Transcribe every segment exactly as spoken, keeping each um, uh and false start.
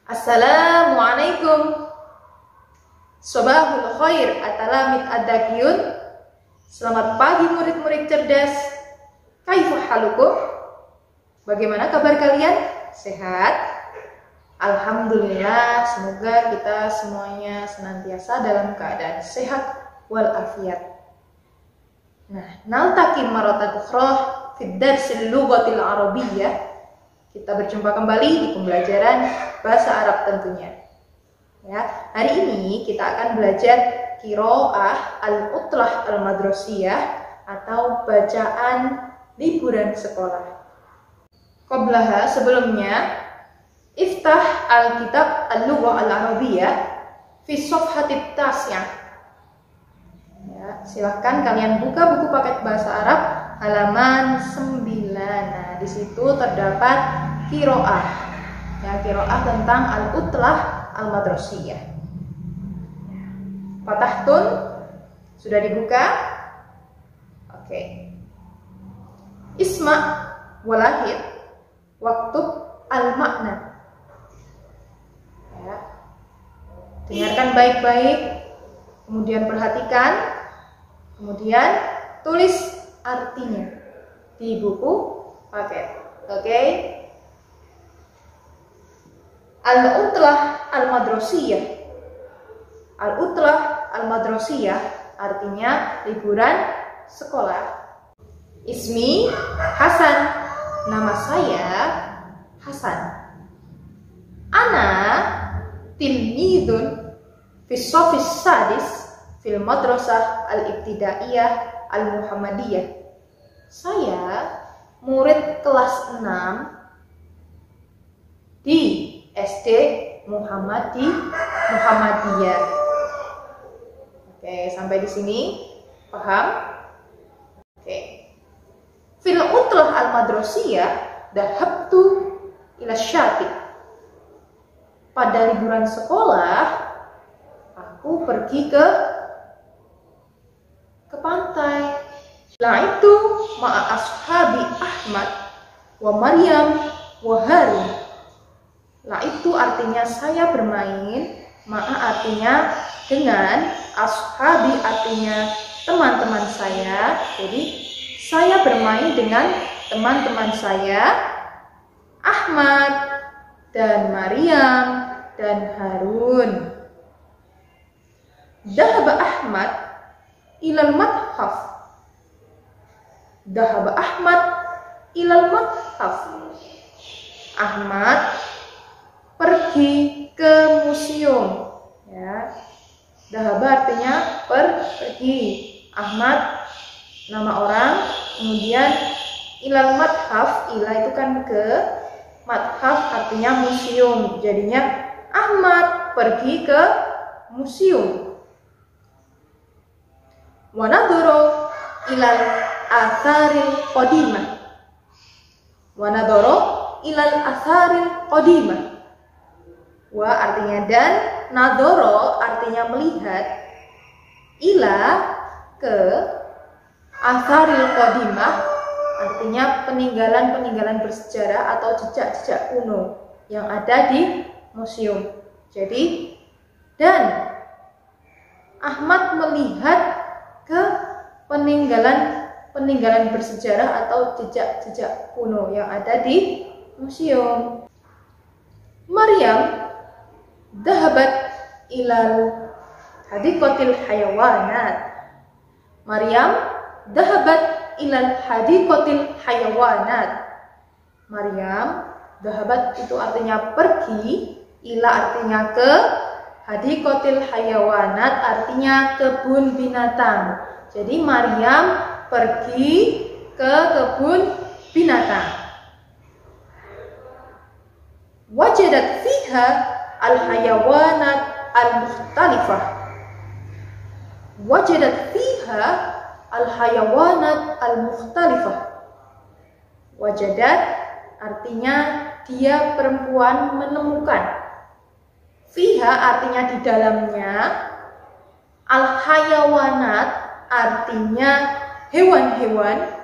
Assalamualaikum. Sobahul khair atalamid ad-dakiyun. Selamat pagi murid-murid cerdas. Kaifa halukum? Bagaimana kabar kalian? Sehat? Alhamdulillah, semoga kita semuanya senantiasa dalam keadaan sehat walafiat. Nah, naltaqi maratan ukhra fi darsil lughatil arabiyyah. Kita berjumpa kembali di pembelajaran bahasa Arab tentunya. Ya, hari ini kita akan belajar qiraah al-utlah al-madrasiyah atau bacaan liburan sekolah. Qablaha, sebelumnya, iftah al-kitab al-lughah al-arabiyyah fi safhatit tas'iyah. Ya, silahkan kalian buka buku paket bahasa Arab halaman sembilan. Nah, di situ terdapat qiraah. Ya, qiraah tentang al-utlah al-madrasiyah. Fatahtun sudah dibuka? Oke. Isma walahid waktub al-makna. Ya. Dengarkan baik-baik, kemudian perhatikan, kemudian tulis artinya di buku paket. Oke. Al-utlah al-madrasiyah. Al-utlah al-madrasiyah artinya liburan sekolah. Ismi Hasan. Nama saya Hasan. Ana tilmidun fi shafis sadis fil madrasah al-ibtidaiyah al-muhammadiyah. Saya murid kelas enam di S D Muhammadi Muhammadiyah. Oke, sampai di sini paham? Oke. Fil utlah al-madrasiyah dhahabtu ila syatib. Pada liburan sekolah, aku pergi ke ke pantai. Lah itu ma'a ashabi Ahmad wa Maryam wa Harun. Lah itu artinya saya bermain, ma'a artinya dengan, ashabi artinya teman-teman saya. Jadi saya bermain dengan teman-teman saya, Ahmad dan Maryam dan Harun. Dhahaba Ahmad ilal madhaf. Dhahaba Ahmad ilal madhaf. Ahmad pergi ke museum. Ya. Dhahaba artinya per, pergi. Ahmad nama orang, kemudian ilal madhaf, ila itu kan ke, madhaf artinya museum. Jadinya Ahmad pergi ke museum. Wa nadhara ilal atharil qadimah. Wa nadhara ilal atharil qadimah. Wa artinya dan, nadhara artinya melihat, ila ke, atharil qadimah artinya peninggalan-peninggalan bersejarah atau jejak-jejak kuno yang ada di museum. Jadi, dan Ahmad melihat ke peninggalan-peninggalan bersejarah atau jejak-jejak kuno yang ada di museum. Maryam dhahabat ilal hadiqatil hayawanat. Maryam dhahabat ilal hadiqatil hayawanat. Maryam, dhahabat itu artinya pergi, ila artinya ke, hadiqatil hayawanat artinya kebun binatang. Jadi Maryam pergi ke kebun binatang. Wajadat fiha al-hayawanat al-mukhtalifah. Wajadat fiha al-hayawanat al-mukhtalifah. Wajadat artinya dia perempuan menemukan. Fiha artinya di dalamnya. Al-hayawanat artinya hewan-hewan.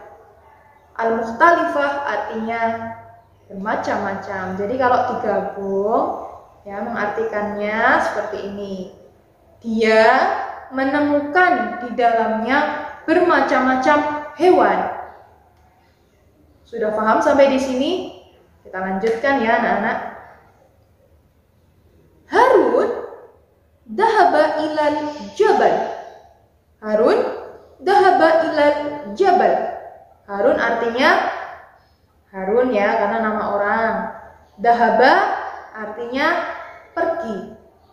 Al-mukhtalifah artinya bermacam-macam. Jadi kalau digabung Ya, mengartikannya seperti ini. Dia menemukan di dalamnya bermacam-macam hewan. Sudah paham sampai di sini? Kita lanjutkan ya anak-anak. Harun dhahaba ilal jabal. Harun dhahaba ilal jabal. Harun artinya Harun ya, karena nama orang. Dhahaba artinya pergi.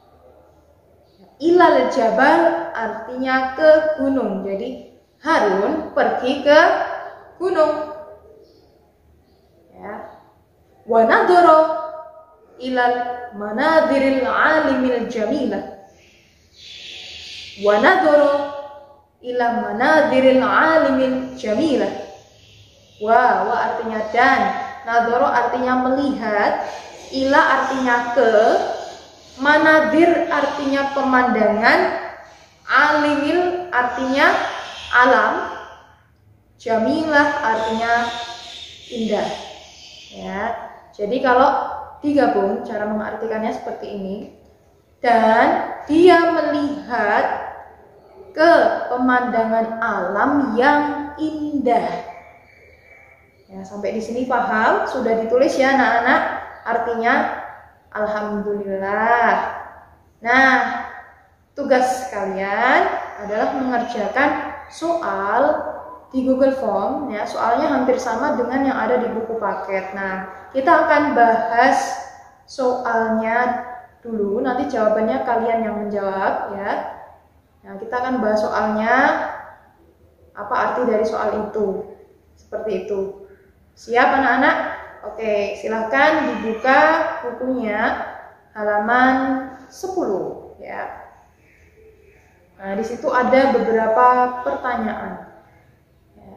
Ilal jabal artinya ke gunung. Jadi Harun pergi ke gunung. Ya. Wa nadhara ilal manadhiril alimil jamilah. Wa nadhara ila manadhiril alimil jamilah. Wa, wa artinya dan, nadhara artinya melihat, ila artinya ke, manadir artinya pemandangan, alimil artinya alam, jamilah artinya indah. Ya, jadi kalau digabung cara mengartikannya seperti ini. Dan dia melihat ke pemandangan alam yang indah. Ya, sampai di sini paham? Sudah ditulis ya anak-anak? Artinya alhamdulillah. Nah, tugas kalian adalah mengerjakan soal di Google Form ya. Soalnya hampir sama dengan yang ada di buku paket. Nah, kita akan bahas soalnya dulu, nanti jawabannya kalian yang menjawab ya. Nah, kita akan bahas soalnya, apa arti dari soal itu. Seperti itu. Siap anak-anak? Oke, silahkan dibuka bukunya halaman sepuluh ya. Nah, di situ ada beberapa pertanyaan. Ya.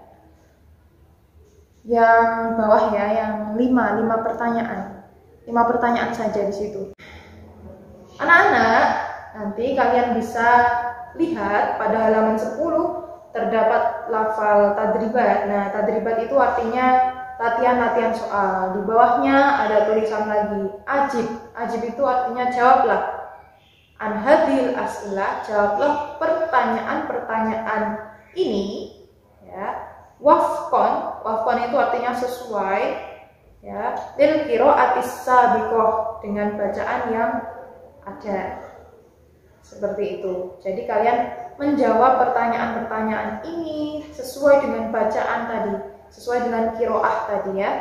Yang bawah ya, yang lima, lima pertanyaan. Lima pertanyaan saja di situ. Anak-anak, nanti kalian bisa lihat pada halaman sepuluh terdapat lafal tadribat. Nah, tadribat itu artinya latihan-latihan soal. Di bawahnya ada tulisan lagi ajib. Ajib itu artinya jawablah. An hadhil as'ilah, jawablah pertanyaan-pertanyaan ini ya. Wafqon, wafqon itu artinya sesuai ya. Lil qiraatis sabiqah, dengan bacaan yang ada. Seperti itu. Jadi kalian menjawab pertanyaan-pertanyaan ini sesuai dengan bacaan tadi, sesuai dengan qiraah tadi ya.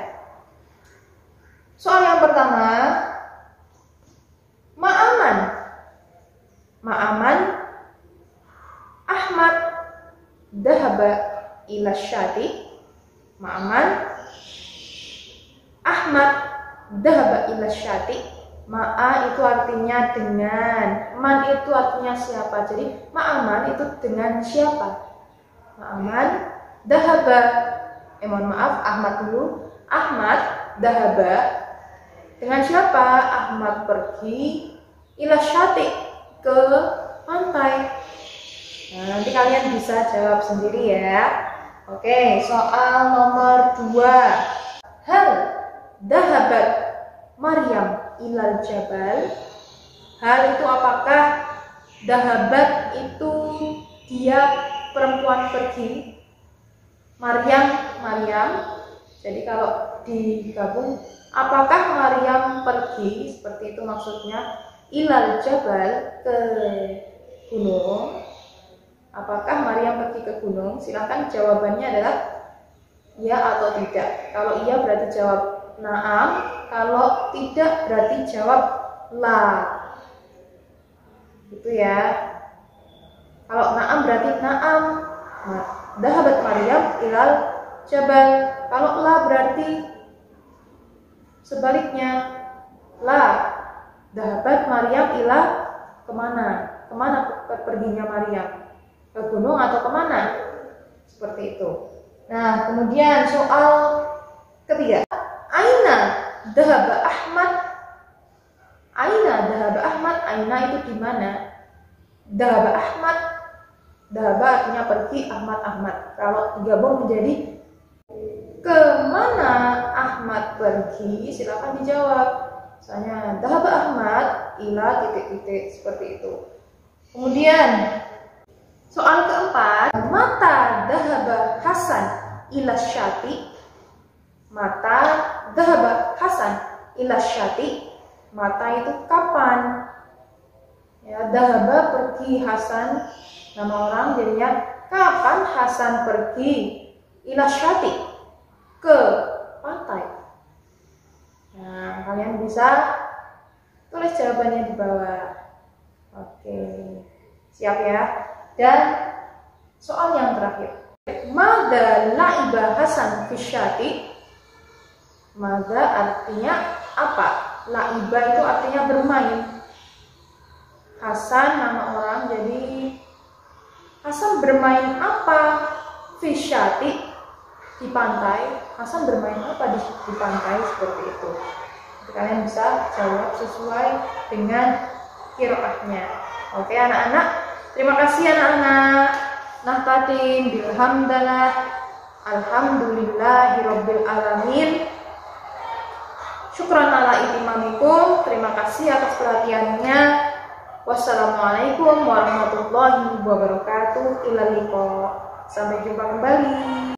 Soal yang pertama, Ma'aman. Ma'aman Ahmad dhahaba ila syati. Ma'aman Ahmad dhahaba ila syati. Ma'a itu artinya dengan, man itu artinya siapa. Jadi ma'aman itu dengan siapa. Ma'aman dhahaba, eh mohon maaf, Ahmad dulu. Ahmad dhahaba, dengan siapa? Ahmad pergi ila syati, ke pantai. Nah, nanti kalian bisa jawab sendiri ya. Oke, soal nomor dua. Hal dhahabat Maryam ilal jabal. Hal itu apakah, dhahabat itu dia perempuan pergi, Maryam Maryam. Jadi kalau digabung, apakah Maryam pergi, seperti itu maksudnya, ilal jabal, ke gunung. Apakah Maryam pergi ke gunung? Silakan jawabannya adalah ya atau tidak. Kalau iya berarti jawab na'am, kalau tidak berarti jawab la. Gitu ya. Kalau na'am berarti na'am. Nah, dhahabat Maryam ilal jabal. Kalau la berarti sebaliknya, la. Dhahabat Maryam ila kemana? Kemana perginya Maryam? Ke gunung atau kemana? Seperti itu. Nah, kemudian soal ketiga. Aina dhahaba Ahmad. Aina dhahaba Ahmad. Aina itu di mana? Dhahaba Ahmad. Dhahaba artinya pergi, Ahmad Ahmad. Kalau digabung menjadi kemana Ahmad pergi? Silakan dijawab. Misalnya dhahaba Ahmad ila titik-titik seperti itu. Kemudian soal keempat, mata dhahaba Hasan ila syati. Mata dhahaba Hasan ila syati. Mata itu kapan? Ya, dhahaba pergi, Hasan nama orang, jadinya kapan Hasan pergi ila syati, ke pantai. Nah, kalian bisa tulis jawabannya di bawah. Oke, siap ya. Dan soal yang terakhir, mada laiba Hasan fi syati. Mada artinya apa? Laiba itu artinya bermain. Hasan nama orang, jadi Hasan bermain apa? Fi syati, di pantai. Hasan bermain apa di, di pantai, seperti itu. Jadi, kalian bisa jawab sesuai dengan qiraahnya. Oke anak-anak, terima kasih anak-anak. Nahtatim bilhamdalah. Alhamdulillahirabbil alamin. Syukran ala itimamikum. Terima kasih atas perhatiannya. Wassalamualaikum warahmatullahi wabarakatuh. Ila liqa. Sampai jumpa kembali.